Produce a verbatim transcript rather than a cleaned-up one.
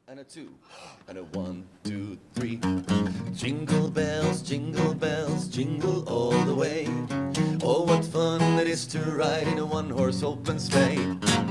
and a two, and a one, two, three. Jingle bells, jingle bells, jingle all the way. Oh, what fun it is to ride in a one-horse open sleigh.